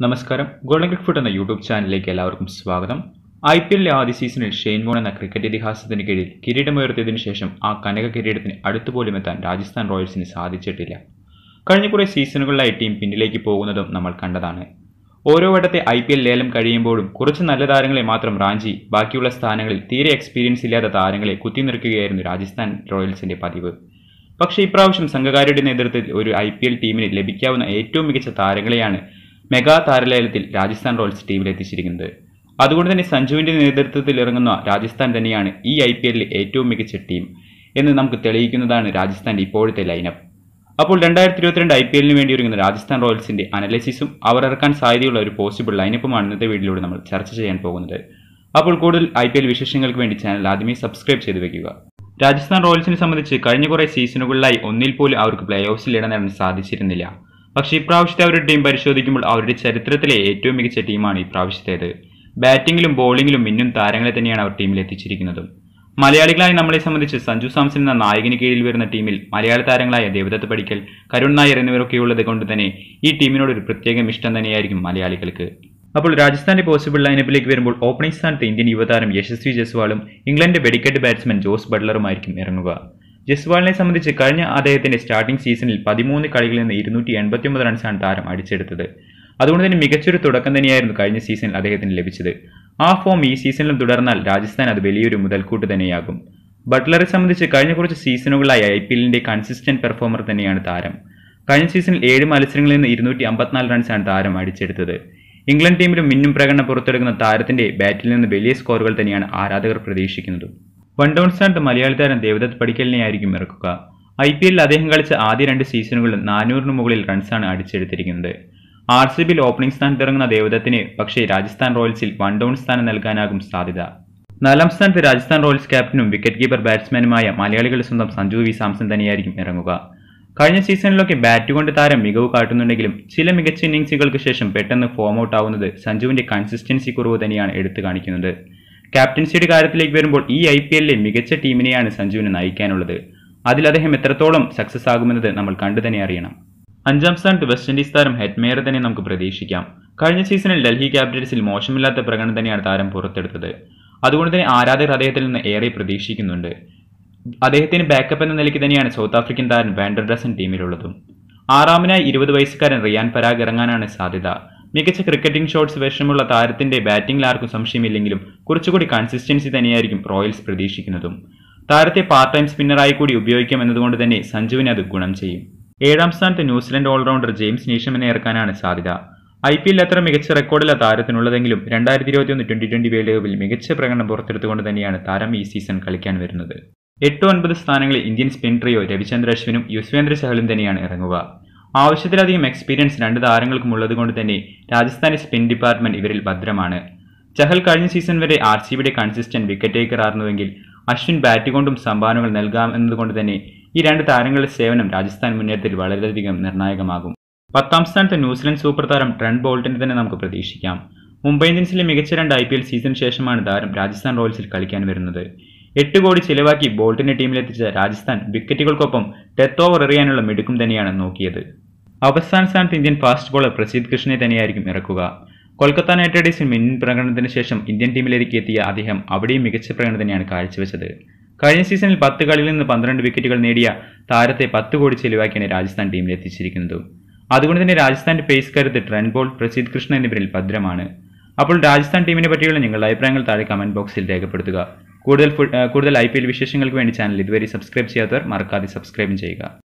നമസ്കാരം. ഗോൾഡൻ ക്രിക്ഫുട്ട് എന്ന യൂട്യൂബ് ചാനലിലേക്ക് എല്ലാവർക്കും സ്വാഗതം. IPL ആദ്യ സീസണിൽ ഷെയ്ൻ വോൺ എന്ന ക്രിക്കറ്റ് ഇതിഹാസത്തിന് കീഴിൽ കിരീടമുയർത്തിയതിനു ശേഷം ആ കനക കിരീടത്തിന് അടുത്തുപോലും എത്താൻ രാജസ്ഥാൻ റോയൽസിന് സാധിച്ചിട്ടില്ല. കഴിഞ്ഞ കുറേ സീസണുകളിലായി ടീം പിന്നിലേക്ക് പോകുന്നതും നമ്മൾ കണ്ടതാണ്. ഓരോ വട്ടത്തെ IPL ലേലം കഴിയുമ്പോഴും കുറച്ച് നല്ല താരങ്ങളെ മാത്രം റാഞ്ചി ബാക്കിയുള്ള സ്ഥാനങ്ങളിൽ തീരെ എക്സ്പീരിയൻസ് ഇല്ലാത്ത താരങ്ങളെ കുത്തിനിർക്കുകയായിരുന്നു രാജസ്ഥാൻ റോയൽസിന്റെ പതിവ്. പക്ഷേ ഇപ്രാവശ്യം സംഘകാരുടെ നേതൃത്വത്തിൽ ഒരു IPL ടീമിന് ലഭിക്കാവുന്ന ഏറ്റവും മികച്ച താരങ്ങളെയാണ് മെഗാ താരലേലത്തിൽ രാജസ്ഥാൻ റോയൽസ് ടീമിലെത്തിച്ചിരിക്കുന്നത്. അതുകൊണ്ട് തന്നെ സഞ്ജുവിന്റെ നേതൃത്വത്തിൽ ഇറങ്ങുന്ന രാജസ്ഥാൻ തന്നെയാണ് ഈ IPLിലെ ഏറ്റവും മികച്ച ടീം എന്ന് നമുക്ക് തെളിയിക്കുന്നതാണ് രാജസ്ഥാന്റെ ഇപ്പോഴത്തെ ലൈനപ്പ്. അപ്പോൾ 2022 IPLിന് വേണ്ടി ഒരുങ്ങുന്ന രാജസ്ഥാൻ റോയൽസിന്റെ അനലിസിസും അവർ ഇറക്കാൻ സാധ്യതയുള്ള ഒരു പോസിബിൾ ലൈനപ്പുമാണ് ഇന്നത്തെ വീഡിയോയിലൂടെ നമ്മൾ ചർച്ച ചെയ്യാൻ പോകുന്നത്. അപ്പോൾ കൂടുതൽ IPL വിശേഷങ്ങൾക്ക് വേണ്ടി ചാനൽ ആദ്യമേ സബ്സ്ക്രൈബ് ചെയ്ത് വെക്കുക. രാജസ്ഥാൻ റോയൽസിനെ സംബന്ധിച്ച് കഴിഞ്ഞ കുറേ സീസണുകളിലായി ഒന്നിൽ പോലും അവർക്ക് പ്ലേ ഓഫ്സിൽ ഇടം നേടാൻ സാധിച്ചിരുന്നില്ല. പക്ഷേ ഇപ്രാവശ്യത്തെ അവരുടെ ടീം പരിശോധിക്കുമ്പോൾ അവരുടെ ചരിത്രത്തിലെ ഏറ്റവും മികച്ച ടീമാണ് ഇപ്രാവശ്യത്തേത്. ബാറ്റിംഗിലും ബോളിംഗിലും മിന്നും താരങ്ങളെ തന്നെയാണ് അവർ ടീമിൽ എത്തിച്ചിരിക്കുന്നതും. മലയാളികളായി നമ്മളെ സംബന്ധിച്ച് സഞ്ജു സാംസൺ എന്ന നായകന് കീഴിൽ വരുന്ന ടീമിൽ മലയാള താരങ്ങളായ ദേവദത്ത് പടിക്കൽ, കരുൺ നായർ എന്നിവരൊക്കെയുള്ളത് കൊണ്ട് തന്നെ ഈ ടീമിനോട് ഒരു പ്രത്യേകം ഇഷ്ടം തന്നെയായിരിക്കും മലയാളികൾക്ക്. അപ്പോൾ രാജസ്ഥാന്റെ പോസിബിൾ ലൈനപ്പിലേക്ക് വരുമ്പോൾ ഓപ്പണിംഗ് സ്ഥാനത്ത് ഇന്ത്യൻ യുവതാരം യശസ്വി ജയ്സ്വാളും ഇംഗ്ലണ്ടിന്റെ വെടിക്കെട്ട് ബാറ്റ്സ്മാൻ ജോസ് ബട്ട്ലറുമായിരിക്കും ഇറങ്ങുക. ജയ്സ്വാളിനെ സംബന്ധിച്ച് കഴിഞ്ഞ അദ്ദേഹത്തിന്റെ സ്റ്റാർട്ടിംഗ് സീസണിൽ 13 കളികളിൽ നിന്ന് 289 റൺസാണ് താരം അടിച്ചെടുത്തത്. അതുകൊണ്ട് തന്നെ മികച്ചൊരു തുടക്കം തന്നെയായിരുന്നു കഴിഞ്ഞ സീസണിൽ അദ്ദേഹത്തിന് ലഭിച്ചത്. ആ ഫോം ഈ സീസണിലും തുടർന്നാൽ രാജസ്ഥാൻ അത് വലിയൊരു മുതൽക്കൂട്ട് തന്നെയാകും. ബട്ട്ലറെ സംബന്ധിച്ച് കഴിഞ്ഞ കുറച്ച് സീസണുകളായി IPLിന്റെ കൺസിസ്റ്റന്റ് പെർഫോമർ തന്നെയാണ് താരം. കഴിഞ്ഞ സീസണിൽ 7 മത്സരങ്ങളിൽ നിന്ന് 254 റൺസാണ് താരം അടിച്ചെടുത്തത്. ഇംഗ്ലണ്ട് ടീമിലും മിന്നും പ്രകടനം പുറത്തെടുക്കുന്ന താരത്തിന്റെ ബാറ്റിൽ നിന്ന് വലിയ സ്കോറുകൾ തന്നെയാണ് ആരാധകർ പ്രതീക്ഷിക്കുന്നത്. വൺ ഡൗൺ സ്ഥാനത്ത് മലയാളി താരം ദേവദത്ത് പടിക്കലിനെയായിരിക്കും ഇറക്കുക. IPLിൽ അദ്ദേഹം കളിച്ച ആദ്യ 2 സീസണുകളിൽ 400 മുകളിൽ റൺസാണ് അടിച്ചെടുത്തിരിക്കുന്നത്. RCBിൽ ഓപ്പണിംഗ് സ്ഥാനത്ത് ഇറങ്ങുന്ന ദേവദത്തിന് പക്ഷേ രാജസ്ഥാൻ റോയൽസിൽ വൺ ഡൗൺ സ്ഥാനം നൽകാനാകും സാധ്യത. 4ാം സ്ഥാനത്ത് രാജസ്ഥാൻ റോയൽസ് ക്യാപ്റ്റനും വിക്കറ്റ് കീപ്പർ ബാറ്റ്സ്മാനുമായ മലയാളികളുടെ സ്വന്തം സഞ്ജു സാംസൺ തന്നെയായിരിക്കും ഇറങ്ങുക. കഴിഞ്ഞ സീസണിലൊക്കെ ബാറ്റ് കൊണ്ട് താരം മികവ് കാട്ടുന്നുണ്ടെങ്കിലും ചില മികച്ച ഇന്നിംഗ്സുകൾക്ക് ശേഷം പെട്ടെന്ന് ഫോം ഔട്ട് ആവുന്നത് സഞ്ജുവിന്റെ കൺസിസ്റ്റൻസി കുറവ് തന്നെയാണ് എടുത്തു കാണിക്കുന്നത്. ക്യാപ്റ്റൻസിയുടെ കാര്യത്തിലേക്ക് വരുമ്പോൾ ഈ IPLിലെ മികച്ച ടീമിനെയാണ് സഞ്ജുവിന് നയിക്കാനുള്ളത്. അതിൽ അദ്ദേഹം എത്രത്തോളം സക്സസ് ആകുമെന്നത് നമ്മൾ കണ്ടു തന്നെ അറിയണം. 5ാം സ്ഥാനത്ത് വെസ്റ്റ് ഇൻഡീസ് താരം ഹെറ്റ്മേയറെ തന്നെ നമുക്ക് പ്രതീക്ഷിക്കാം. കഴിഞ്ഞ സീസണിൽ ഡൽഹി ക്യാപിറ്റൽസിൽ മോശമില്ലാത്ത പ്രകടനം തന്നെയാണ് താരം പുറത്തെടുത്തത്. അതുകൊണ്ട് തന്നെ ആരാധകർ അദ്ദേഹത്തിൽ നിന്ന് ഏറെ പ്രതീക്ഷിക്കുന്നുണ്ട്. അദ്ദേഹത്തിന് ബാക്കപ്പ് എന്ന നിലയ്ക്ക് തന്നെയാണ് സൗത്ത് ആഫ്രിക്കൻ താരം വാൻഡർഡസൻ ടീമിലുള്ളതും. 6ാമനായി 20 വയസ്സുകാരൻ റിയാൻ പരാഗ് ഇറങ്ങാനാണ് സാധ്യത. മികച്ച ക്രിക്കറ്റിംഗ് ഷോട്ട്സ് വേഷമുള്ള താരത്തിന്റെ ബാറ്റിംഗിൽ ആർക്കും സംശയമില്ലെങ്കിലും കുറച്ചുകൂടി കൺസിസ്റ്റൻസി തന്നെയായിരിക്കും റോയൽസ് പ്രതീക്ഷിക്കുന്നതും. താരത്തെ പാർട്ട് ടൈം സ്പിന്നറായി കൂടി ഉപയോഗിക്കാം എന്നതുകൊണ്ട് തന്നെ സഞ്ജുവിന് അത് ഗുണം ചെയ്യും. 7ാം സ്ഥാനത്ത് ന്യൂസിലൻഡ് ഓൾറൗണ്ടർ ജെയിംസ് നീഷമിനെ ഇറക്കാനാണ് സാധ്യത. IPLിൽ അത്ര മികച്ച റെക്കോർഡില്ല താരത്തിനുള്ളതെങ്കിലും 2021 T20 വേൾഡ് കപ്പിൽ മികച്ച പ്രകടനം പുറത്തെടുത്തുകൊണ്ട് തന്നെയാണ് താരം ഈ സീസൺ കളിക്കാൻ വരുന്നത്. 8-9 സ്ഥാനങ്ങളിൽ ഇന്ത്യൻ സ്പിൻ ട്രിയോ രവിചന്ദ്ര അശ്വിനും യുസ്വേന്ദ്ര ചഹലും തന്നെയാണ് ഇറങ്ങുക. ആവശ്യത്തിലധികം എക്സ്പീരിയൻസ് 2 താരങ്ങൾക്കും ഉള്ളത് കൊണ്ട് തന്നെ രാജസ്ഥാന്റെ സ്പിൻ ഡിപ്പാർട്ട്മെന്റ് ഇവരിൽ ഭദ്രമാണ്. ചഹൽ കഴിഞ്ഞ സീസൺ വരെ RCBയുടെ കൺസിസ്റ്റന്റ് വിക്കറ്റ് ടേക്കർ ആയിരുന്നുവെങ്കിൽ അശ്വിൻ ബാറ്റ് കൊണ്ടും സംഭാവനകൾ നൽകാം എന്നതുകൊണ്ട് തന്നെ ഈ 2 താരങ്ങളുടെ സേവനം രാജസ്ഥാൻ മുന്നേറ്റത്തിൽ വളരെയധികം നിർണായകമാകും. 10ാം സ്ഥാനത്ത് ന്യൂസിലൻഡ് സൂപ്പർ താരം ട്രെന്റ് ബോൾട്ടിനെ തന്നെ നമുക്ക് പ്രതീക്ഷിക്കാം. മുംബൈ ഇന്ത്യൻസിലെ മികച്ച 2 IPL സീസൺ ശേഷമാണ് താരം രാജസ്ഥാൻ റോയൽസിൽ കളിക്കാൻ വരുന്നത്. 8 കോടി ചിലവാക്കി ബോൾട്ടിനെ ടീമിലെത്തിച്ച രാജസ്ഥാൻ വിക്കറ്റുകൾക്കൊപ്പം ഡെത്ത് ഓവർ എറിയാനുള്ള മിടുക്കും തന്നെയാണ് നോക്കിയത്. അവസാന സ്ഥാനത്ത് ഇന്ത്യൻ ഫാസ്റ്റ് ബോളർ പ്രസിദ്ധ് കൃഷ്ണനെ തന്നെയായിരിക്കും ഇറക്കുക. കൊൽക്കത്ത നൈറ്റ് റൈഡേഴ്സിൽ മിന്നൽ പ്രകടനത്തിന് ശേഷം ഇന്ത്യൻ ടീമിലേക്ക് എത്തിയ അദ്ദേഹം അവിടെയും മികച്ച പ്രകടനം തന്നെയാണ് കാഴ്ചവെച്ചത്. കഴിഞ്ഞ സീസണിൽ 10 കളിയിൽ നിന്ന് 12 വിക്കറ്റുകൾ നേടിയ താരത്തെ 10 കോടി ചിലവാക്കിയാണ് രാജസ്ഥാൻ ടീമിലെത്തിച്ചിരിക്കുന്നത്. അതുകൊണ്ട് തന്നെ രാജസ്ഥാന്റെ പേസ് കരുത്ത് ട്രെന്റ് ബോൾട്ട്, പ്രസിദ്ധ് കൃഷ്ണ എന്നിവരിൽ ഭദ്രമാണ്. അപ്പോൾ രാജസ്ഥാൻ ടീമിനെ പറ്റിയുള്ള നിങ്ങളുടെ അഭിപ്രായങ്ങൾ താഴെ കമന്റ് ബോക്സിൽ രേഖപ്പെടുത്തുക. കൂടുതൽ IPL വിശേഷങ്ങൾക്ക് വേണ്ടി ചാനൽ ഇതുവരെ സബ്സ്ക്രൈബ് ചെയ്യാത്തവർ മറക്കാതെ സബ്സ്ക്രൈബ് ചെയ്യുക.